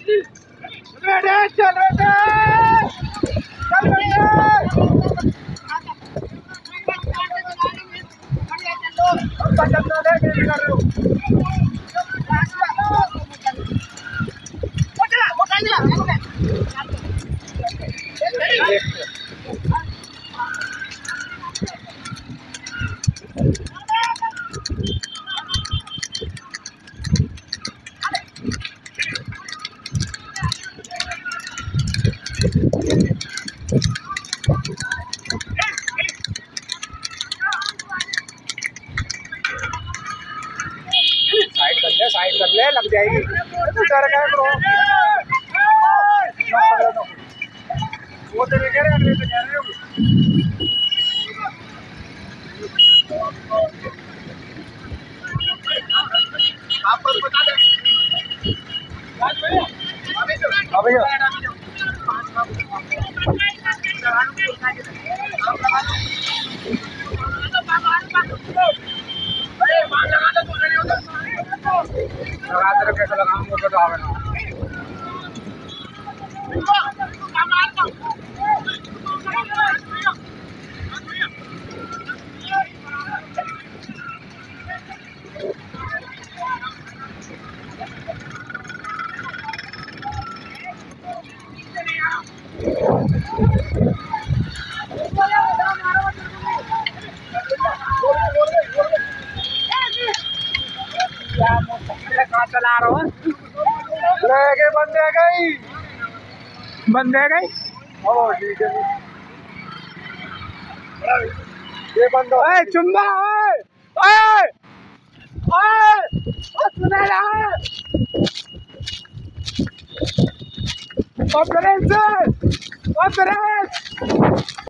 चल साइड कर ले लग जाएगी। डर गए ब्रो। वो तो नहीं कह रहे, अगले तो कह रहे हो। आपको बता दें। अभी कैसे लगाऊंगा बताओ ना। कहाँ चला रहा हूँ? लेके बंदे गई। ओ ठीक है। ये बंदो। ओए चुम्बा ओए ओए ओए सुने ना। ओ प्रेस।